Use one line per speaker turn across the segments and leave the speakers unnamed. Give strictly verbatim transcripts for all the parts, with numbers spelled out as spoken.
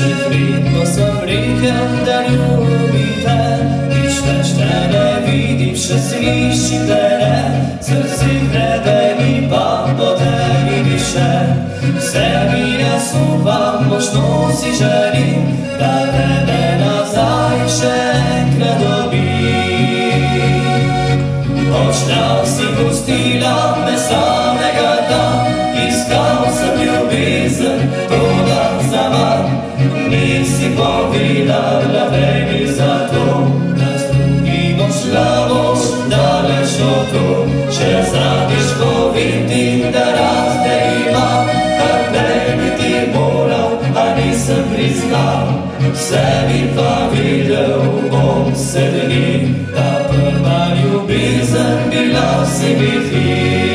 še vredno sem rekel, da ljubim te. Nič te ne vidim, še slišim te ne. Srce gledaj pa po tebi više. Sebi jaz upam, močno si želim, da tebe nazaj še enkrat dobim. Močna si pustila me samega tam, iskal sem ljubezen, toda zaman. Nisi povedala, baby, zato, da z drugim odšla boš daleč od tu. Če zadnjič povidim, da razde imam, kar baby ti moral, a nisem priznal. V sebi pa videl bom se dni, da prva ljubezen bila si mi ti.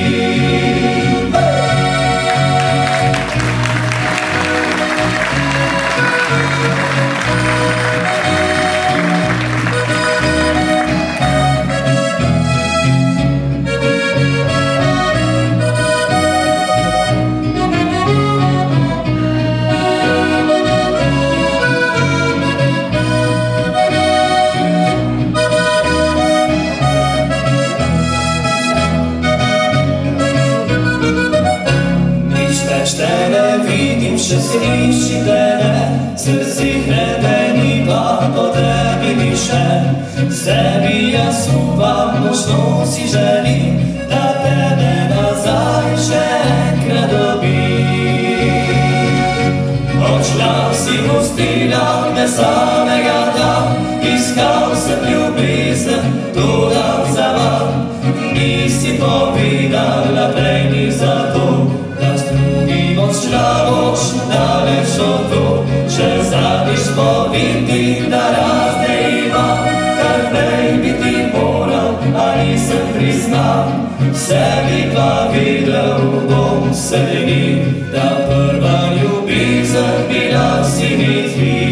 Še slišim te ne, srce hrebeni pa po tebi više. Sebi jaz upam, močno si želim, da tebe nazaj še enkrat dobim. Odšla si pustila me samega tam, iskal sem ljubezen, toda zaman. Nisi povedala prej ni zato, da s drugim odšla boš daleč od tu. Če zadnjič povidim, da razde imam, kar prej bi ti moral, a nisem priznal. V sebi pa videl bom se dni, da prva ljubezen bila si mi ti.